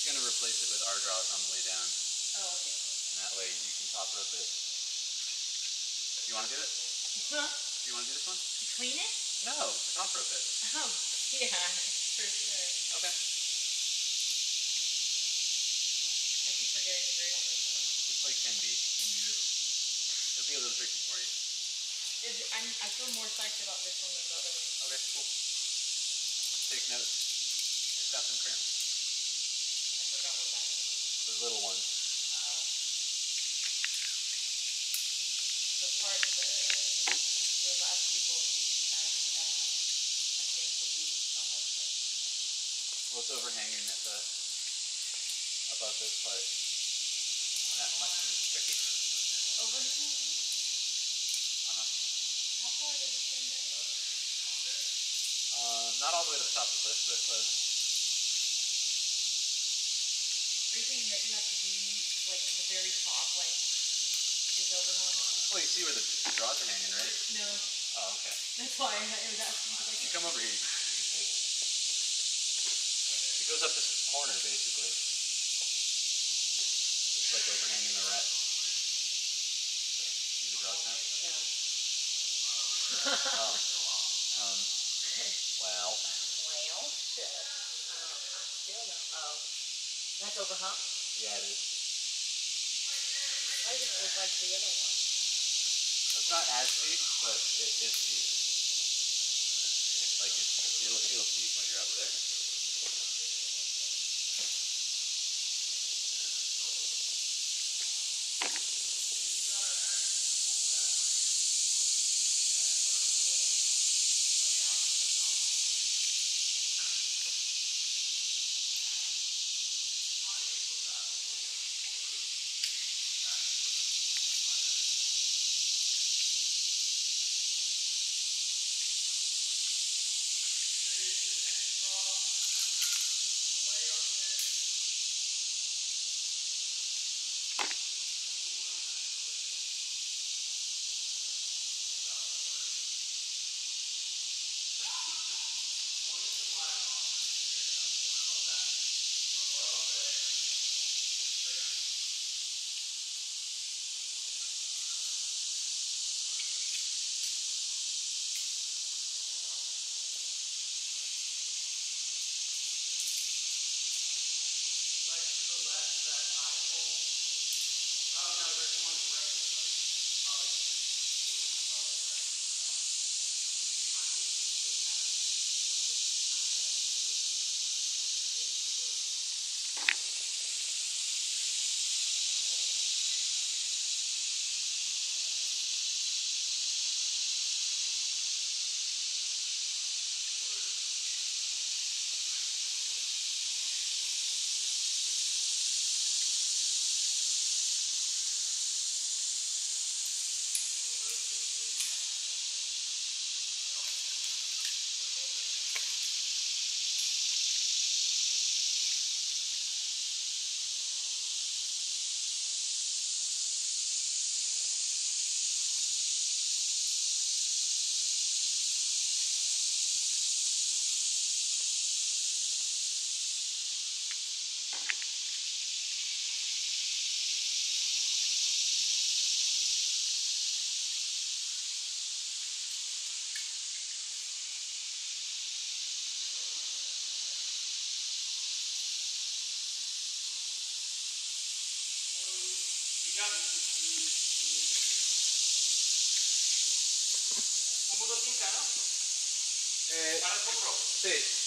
gonna replace it with our draws on the way down. Oh, okay. And that way you can top rope it. You wanna do it? Huh? Do you wanna do this one? To clean it? No, to top rope it. Oh, yeah, for sure. Okay. I keep forgetting to grade on this one. Looks like 10B. It'll be a little tricky for you. I feel more psyched about this one than the other one. Okay, cool. Take notes. It's got some crimps. I forgot what that means. The little ones. The part the last people to use test that I think will be the hard part. Well, it's overhanging at the above this part. And that much is tricky. Overhanging? How far does it send down? Not all the way to the top of the cliff, but close. Are you saying that you have to be like the very top, like is overhung? Well, you see where the draws are hanging, right? No. Oh, okay. That's why I was asking. You come over here, you can see. It goes up this corner, basically. It's like overhanging the rat. See the draws now? No. Oh. Well. Well, shit. I still don't. Oh. That's overhung? Yeah, it is. Why doesn't it look like the other one? It's not as steep, but it is steep. Like it'll feel steep when you're up there. ¿Cómo lo pinta, no? ¿Para el compro? Sí.